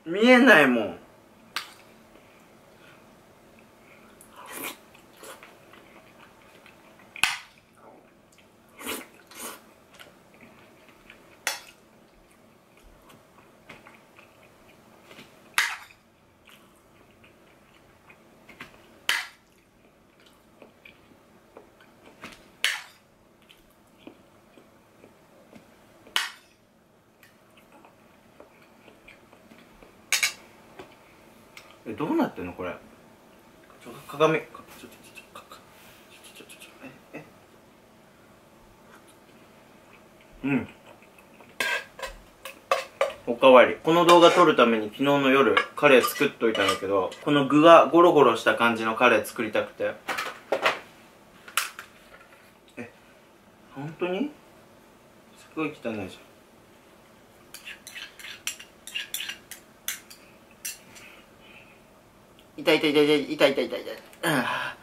見えないもん。どうなってんのこれ。鏡。うん。おかわり。この動画撮るために昨日の夜カレー作っといたんだけど、この具がゴロゴロした感じのカレー作りたくて。本当にすごい汚いじゃん。痛い痛い痛い痛い痛い痛い痛い痛い。